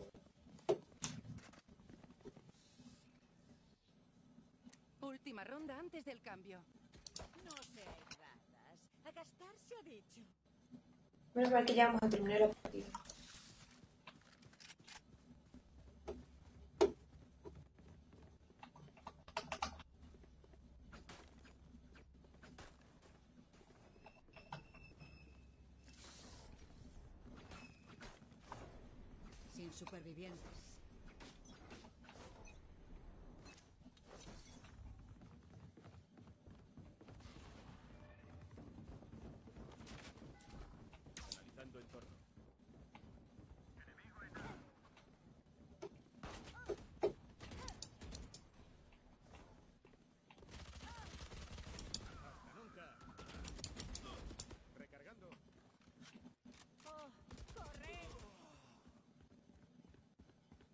Última ronda antes del cambio. No seáis ratas. A gastar se ha dicho. Menos mal que ya vamos a terminar la partida. Sin supervivientes. Analizando entorno. Hasta nunca. Recargando. Oh, corred.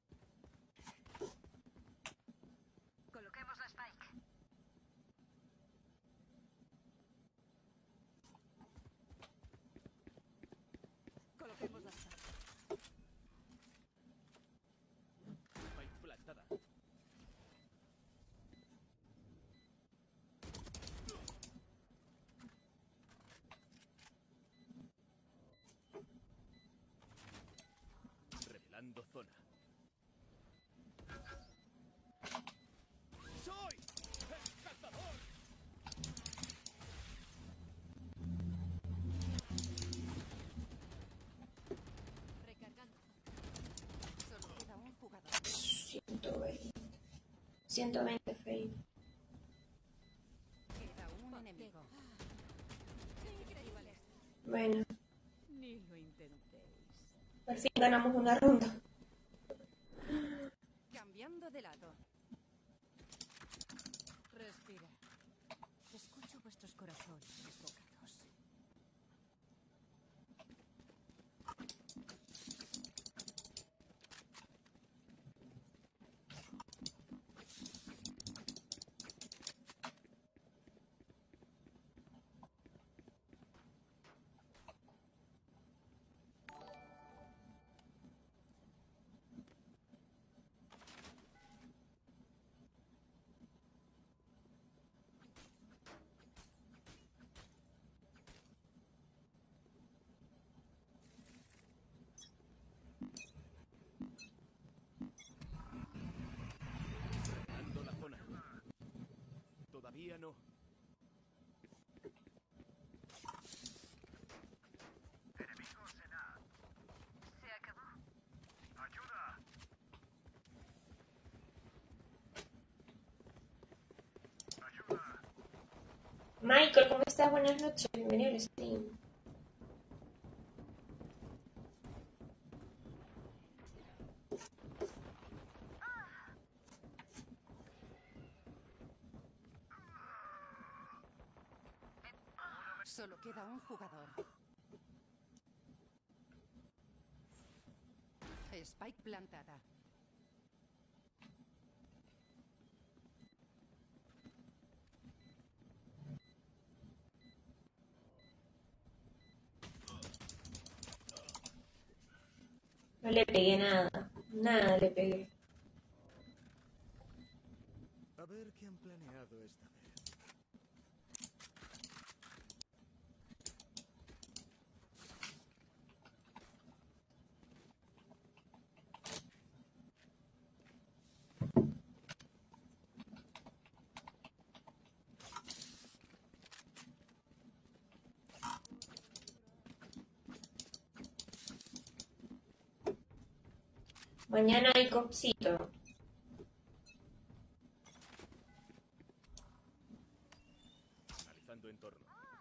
ciento veinte fail. Queda un enemigo. Bueno, Ni lo intentéis. al fin ganamos una ronda. Cambiando de lado. Respira. Escucho vuestros corazones desbocados. Ando la zona. Todavía no. Michael, ¿cómo estás? Buenas noches, bienvenido al stream. Solo queda un jugador. Spike plantada. No le pegué nada, nada le pegué. A ver qué han planeado esta vez. Mañana hay copsito. Analizando entorno.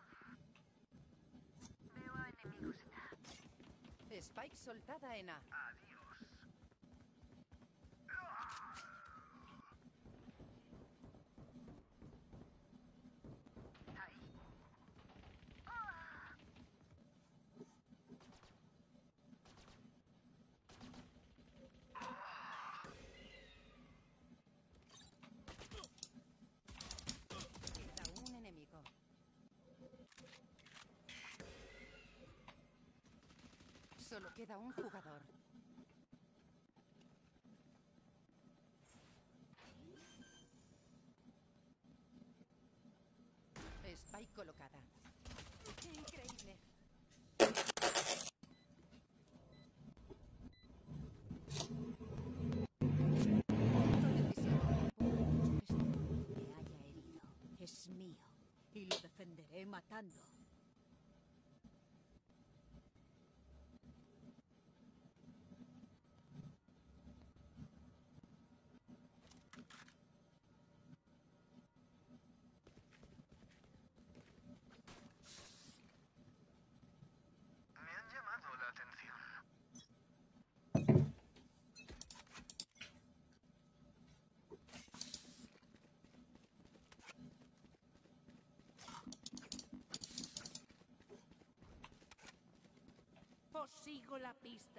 Spike soltada en A. Queda un enemigo. Solo queda un jugador. Spike colocada. Increíble. Punto decisivo. Por mucho que este me haya herido, es mío y lo defenderé matando. Os sigo la pista.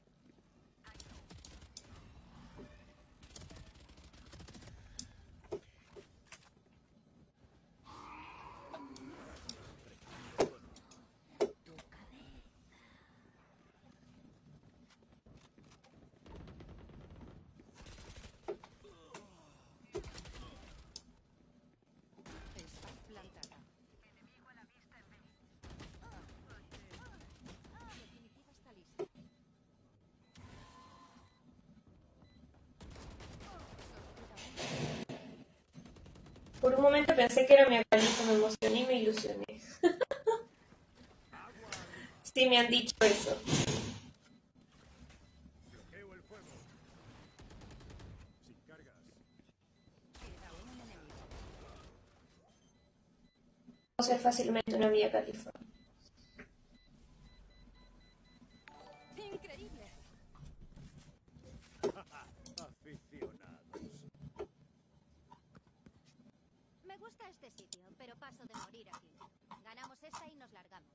Está plantada. Enemigo a la vista en B. Definitiva está lista. Por un momento pensé que era mi aparición, me emocioné y me ilusioné. Sí, me han dicho eso. Bloqueo el fuego. Sin cargas. ser fácilmente una Mia Khalifa. Increíble. Aficionados. Me gusta este sitio, pero paso de morir aquí. Ganamos esta y nos largamos.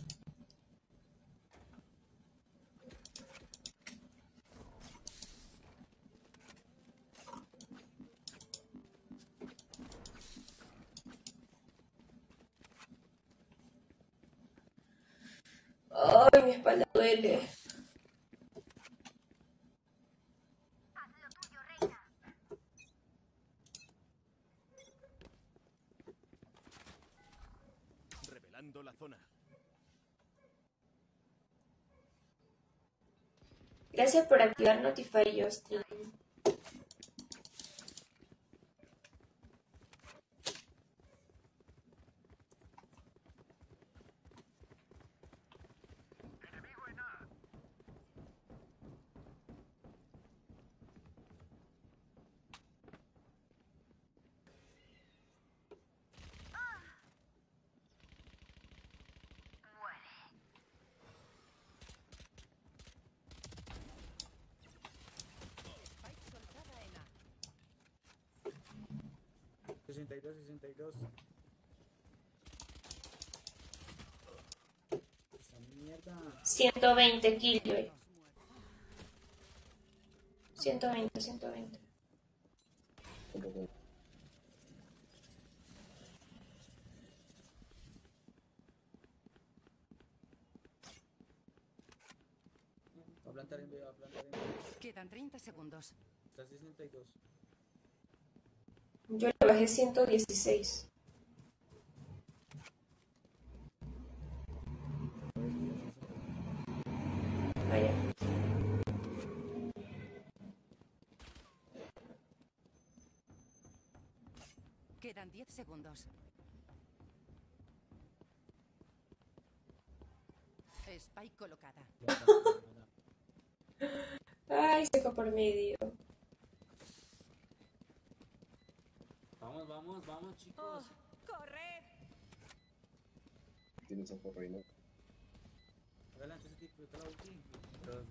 Ay, mi espalda duele. Revelando la zona. Gracias por activar Notify, Justin. Spike soltada en A. sesenta y dos, sesenta y dos. Esa mierda. ciento veinte Killjoy. ciento veinte, ciento veinte. Va a plantar en B, va a plantar en B. Quedan treinta segundos. Está sesenta y dos. Yo le bajé ciento dieciséis. Vaya. Quedan diez segundos. Spike colocada. Ay, se fue por medio. Vamos, vamos, vamos, chicos. ¡Corred! Tienes ojo, reina. Adelante, ese tipo, está la ulti. Pero...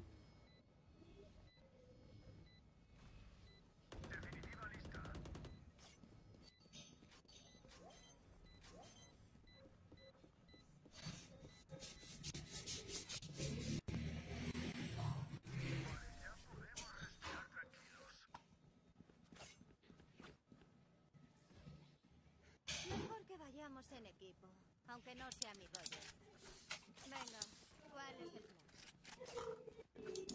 Mejor que vayamos en equipo, aunque no sea mi rollo. Venga, ¿cuál es el plan?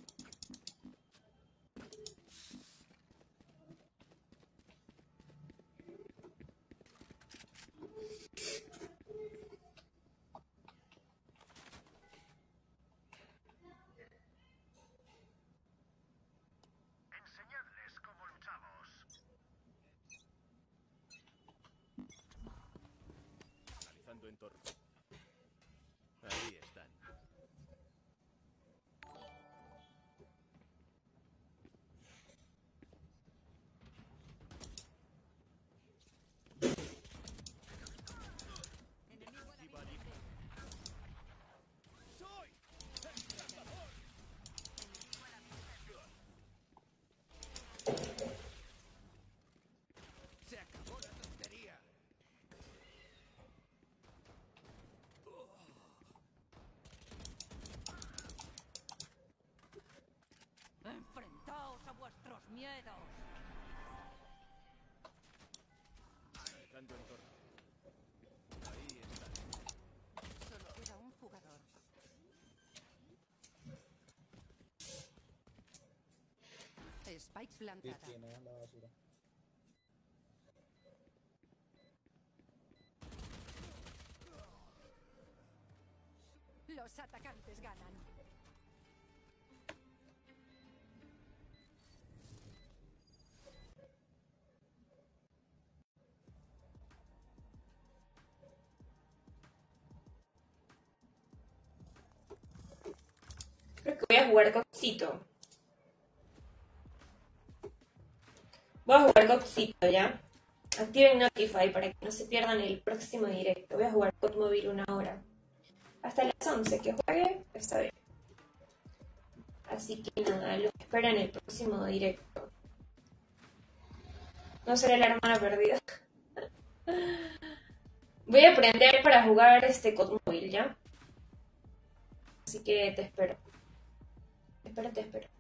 Analizando entorno. Ahí están. ¡Soy el cazador! Se acabó la tontería. ¡Enfrentaos a vuestros miedos! Analizando entorno. Ahí están. Solo queda un jugador. Spike Sí, plantada. tiene, anda a la basura. Los atacantes ganan. Creo que voy a jugar Coxito. Voy a jugar Coxito, ¿ya? Activen Notify para que no se pierdan el próximo directo. Voy a jugar C O D Mobile una hora. Hasta las once que juegue, está bien. Así que nada, lo espero en el próximo directo. No seré la hermana perdida. Voy a aprender para jugar este C O D Mobile, ¿ya? Así que te espero. Te espero, te espero.